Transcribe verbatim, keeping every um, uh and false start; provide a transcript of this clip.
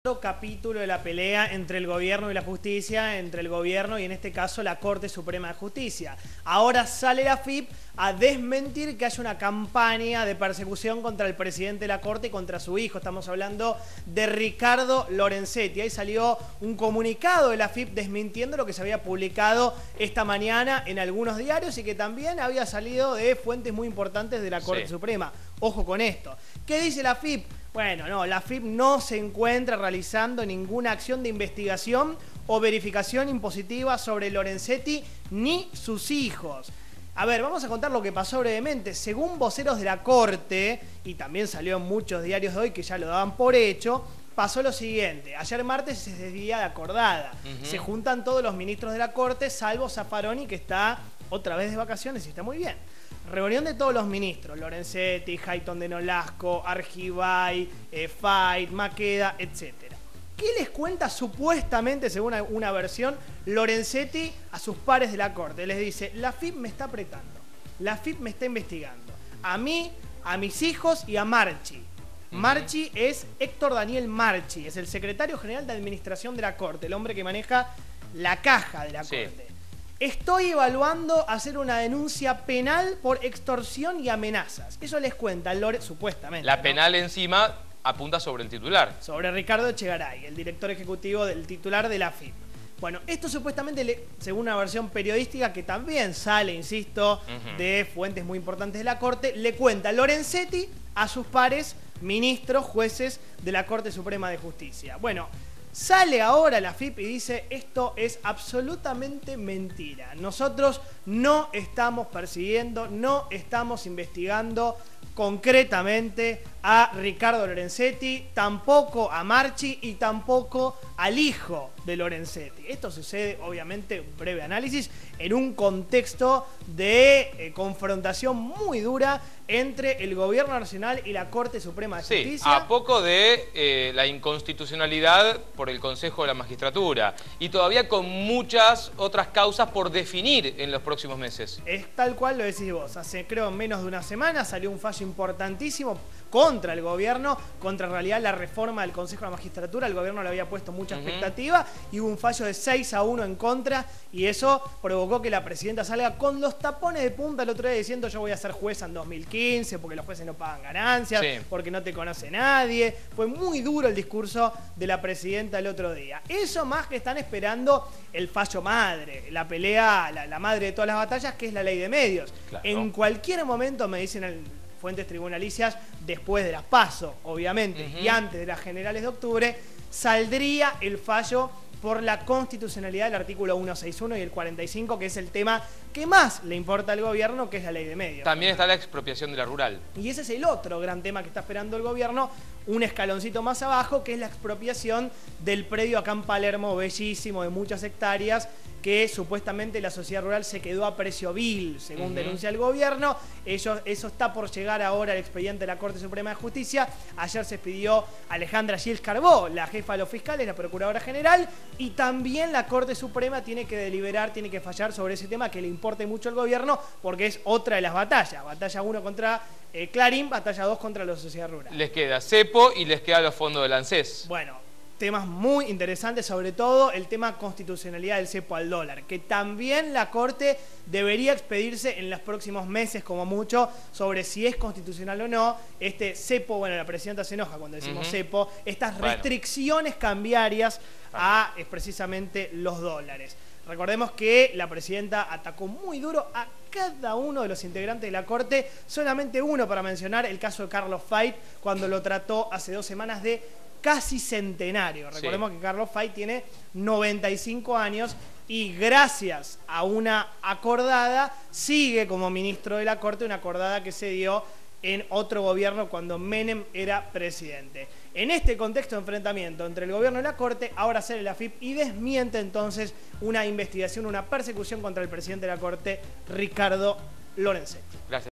capítulo de la pelea entre el gobierno y la justicia, entre el gobierno y en este caso la Corte Suprema de Justicia. Ahora sale la A F I P a desmentir que haya una campaña de persecución contra el presidente de la Corte y contra su hijo. Estamos hablando de Ricardo Lorenzetti. Ahí salió un comunicado de la A F I P desmintiendo lo que se había publicado esta mañana en algunos diarios y que también había salido de fuentes muy importantes de la Corte Sí. Suprema. Ojo con esto. ¿Qué dice la A F I P? Bueno, no, la A F I P no se encuentra realizando ninguna acción de investigación o verificación impositiva sobre Lorenzetti ni sus hijos. A ver, vamos a contar lo que pasó brevemente. Según voceros de la Corte, y también salió en muchos diarios de hoy que ya lo daban por hecho, pasó lo siguiente. Ayer martes es el día de acordada. Uh-huh. Se juntan todos los ministros de la Corte, salvo Zaffaroni, que está otra vez de vacaciones y está muy bien. Reunión de todos los ministros, Lorenzetti, Hayton de Nolasco, Argibay, eh, Fait, Maqueda, etcétera. ¿Qué les cuenta supuestamente, según una, una versión, Lorenzetti a sus pares de la Corte? Les dice, la A F I P me está apretando, la A F I P me está investigando, a mí, a mis hijos y a Marchi. Uh-huh. Marchi es Héctor Daniel Marchi, es el secretario general de Administración de la Corte, el hombre que maneja la caja de la Sí. Corte. Estoy evaluando hacer una denuncia penal por extorsión y amenazas. Eso les cuenta Lore, supuestamente. La ¿no? penal encima apunta sobre el titular. Sobre Ricardo Echegaray, el director ejecutivo del titular de la A F I P. Bueno, esto supuestamente, le, según una versión periodística que también sale, insisto, uh-huh. de fuentes muy importantes de la Corte, le cuenta Lorenzetti a sus pares, ministros, jueces de la Corte Suprema de Justicia. Bueno, sale ahora la A F I P y dice, esto es absolutamente mentira. Nosotros no estamos persiguiendo, no estamos investigando concretamente a Ricardo Lorenzetti, tampoco a Marchi y tampoco al hijo de Lorenzetti. Esto sucede, obviamente, un breve análisis, en un contexto de eh, confrontación muy dura entre el Gobierno Nacional y la Corte Suprema de Justicia. Sí, a poco de eh, la inconstitucionalidad por el Consejo de la Magistratura y todavía con muchas otras causas por definir en los próximos meses. Es tal cual lo decís vos. Hace, creo, menos de una semana salió un fallo importantísimo contra el gobierno, contra en realidad la reforma del Consejo de la Magistratura. El gobierno le había puesto mucha uh-huh. expectativa y hubo un fallo de seis a uno en contra y eso provocó que la presidenta salga con los tapones de punta el otro día diciendo yo voy a ser jueza en dos mil quince porque los jueces no pagan ganancias, sí. porque no te conoce nadie. Fue muy duro el discurso de la presidenta el otro día. Eso más que están esperando el fallo madre, la pelea, la, la madre de todas las batallas, que es la ley de medios. Claro. En cualquier momento, me dicen el fuentes tribunalicias, después de las PASO, obviamente, uh-huh. y antes de las generales de octubre, saldría el fallo por la constitucionalidad del artículo ciento sesenta y uno y el cuarenta y cinco, que es el tema que más le importa al gobierno, que es la ley de medios. También está la expropiación de la rural. Y ese es el otro gran tema que está esperando el gobierno, un escaloncito más abajo, que es la expropiación del predio acá en Palermo, bellísimo, de muchas hectáreas, que supuestamente la sociedad rural se quedó a precio vil, según uh-huh. denuncia el gobierno. Ellos, eso está por llegar ahora al expediente de la Corte Suprema de Justicia. Ayer se expidió Alejandra Gils Carbó, la jefa de los fiscales, la procuradora general, y también la Corte Suprema tiene que deliberar, tiene que fallar sobre ese tema que le importe mucho al gobierno, porque es otra de las batallas. Batalla uno contra eh, Clarín, batalla dos contra la sociedad rural. Les queda cepo y les queda los fondos del ANSES. Bueno, temas muy interesantes, sobre todo el tema constitucionalidad del cepo al dólar, que también la Corte debería expedirse en los próximos meses como mucho sobre si es constitucional o no. Este cepo, bueno, la presidenta se enoja cuando decimos uh-huh. cepo, estas restricciones bueno. cambiarias a es precisamente los dólares. Recordemos que la presidenta atacó muy duro a cada uno de los integrantes de la Corte, solamente uno para mencionar, el caso de Carlos Fait, cuando lo trató hace dos semanas de casi centenario. Recordemos sí. que Carlos Fait tiene noventa y cinco años y gracias a una acordada sigue como ministro de la Corte, una acordada que se dio en otro gobierno cuando Menem era presidente. En este contexto de enfrentamiento entre el gobierno y la Corte, ahora sale la A F I P y desmiente entonces una investigación, una persecución contra el presidente de la Corte, Ricardo Lorenzetti. Gracias.